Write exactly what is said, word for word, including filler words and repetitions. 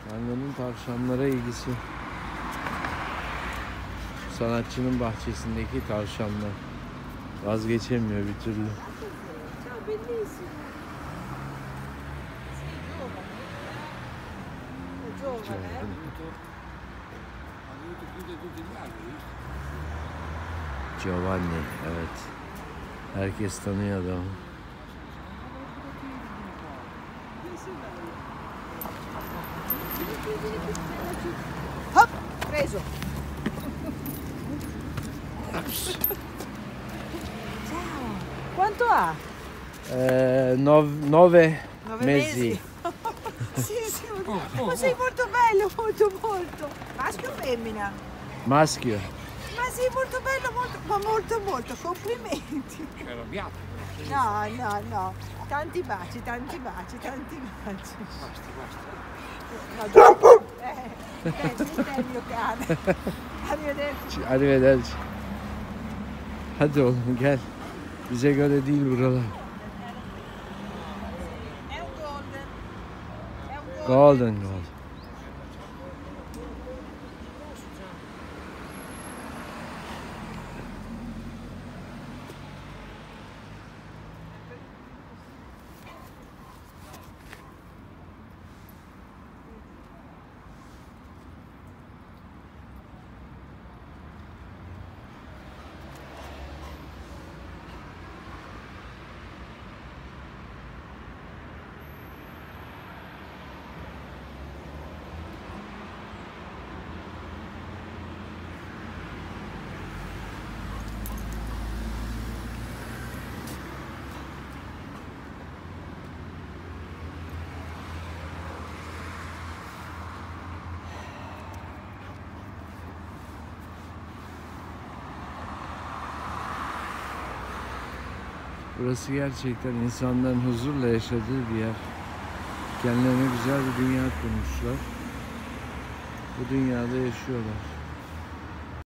Annenin tavşanlara ilgisi. Sanatçının bahçesindeki tavşanlar. Vazgeçemiyor bir türlü. Ciao, bellissimo. Sei giovane. È giovane, eh? Giovanni, evet. Herkes tanıyor adamı. Hop, preso. Ciao. Quanto ha? Ee, nov, nove, Nove mesi. mesi. Sì, sì, molto- ma sei molto bello, molto, molto. Maschio o femmina? Maschio. Ma sei molto bello, molto, ma molto, molto. Complimenti. No, no, no. Tanti baci, tanti baci, tanti baci. Basta, basta. No, giusto. Eh, eh, questo è il mio cane. Arrivederci. Arrivederci. Hadi oğlum gel. Bize göre değil buralar. È un golden. È un golden. Golden gold. Burası gerçekten insanların huzurla yaşadığı bir yer. Kendilerine güzel bir dünya kurmuşlar. Bu dünyada yaşıyorlar.